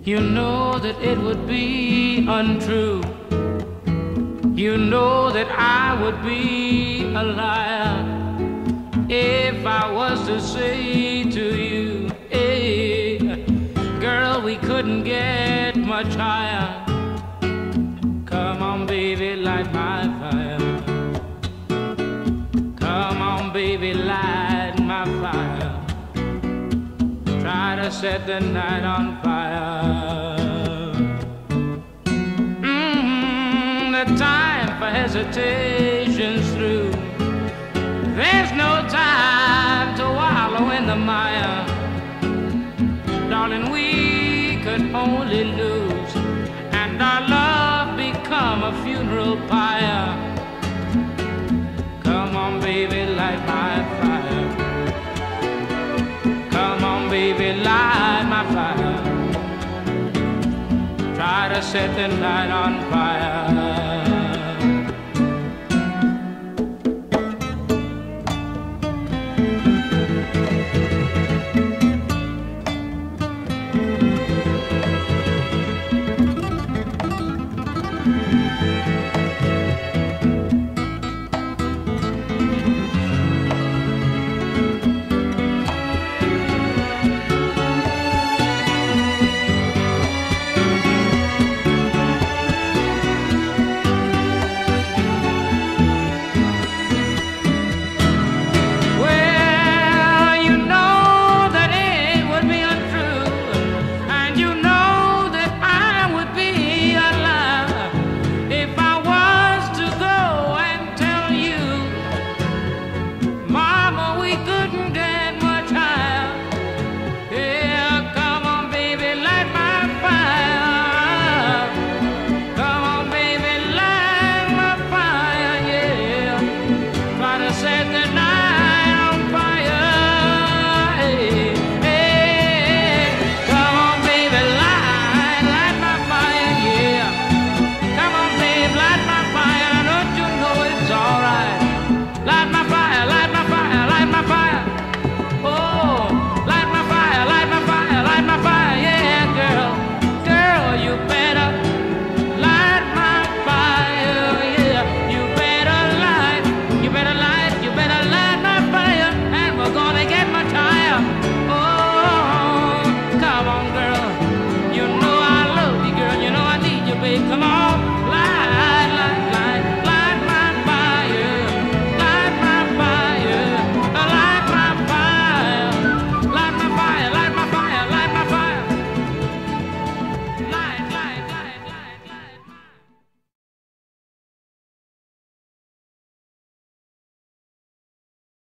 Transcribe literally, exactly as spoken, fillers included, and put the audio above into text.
You know that it would be untrue. You know that I would be a liar if I was to say to you, hey, girl, we couldn't get much higher. Come on, baby, light my fire. Come on, baby, light my fire. Try to set the night on fire. Mm-hmm, the time for hesitation's through. There's no time to wallow in the mire. Darling, we could only lose, and our love become a funeral pyre. Come on, baby, light my fire. Come on, baby, light my fire. Try to set the night on fire.